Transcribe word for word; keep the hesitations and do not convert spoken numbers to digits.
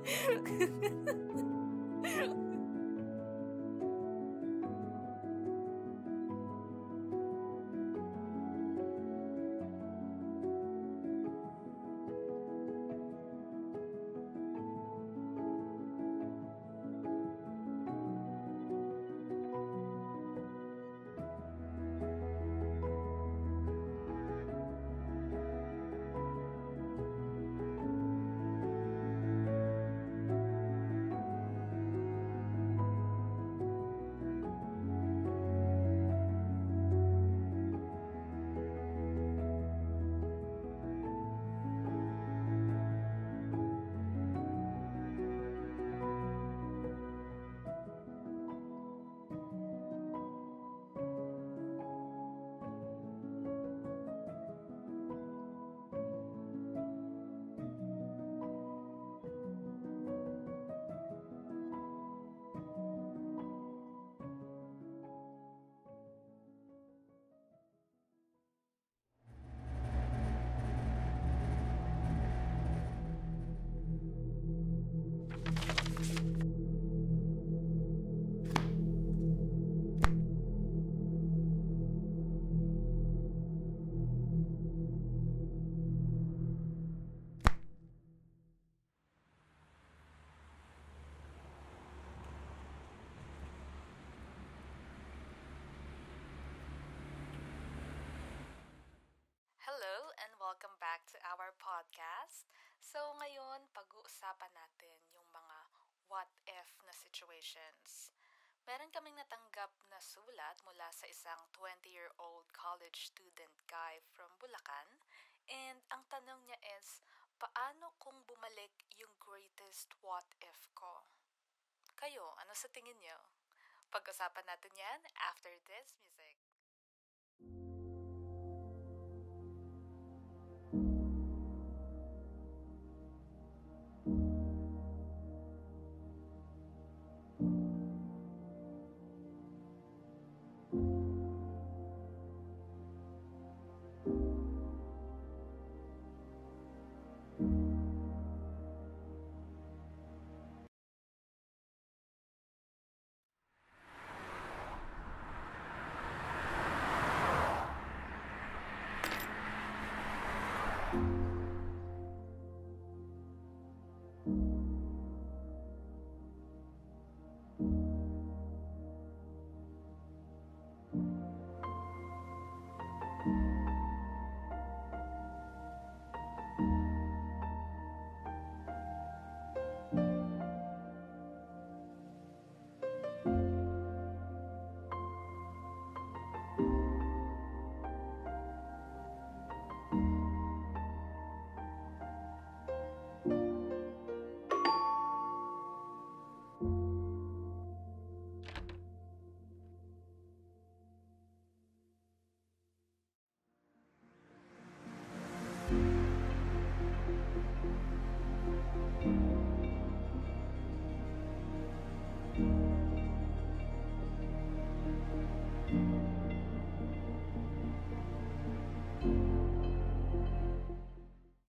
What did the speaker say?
Hello and welcome back to our podcast. So ngayon, pag-uusapan natin yung mga what if na situations. Meron kaming natanggap na sulat mula sa isang twenty-year-old college student guy from Bulacan. And ang tanong niya is, paano kung bumalik yung greatest what if ko? Kayo, ano sa tingin niyo? Pag-usapan natin yan after this music.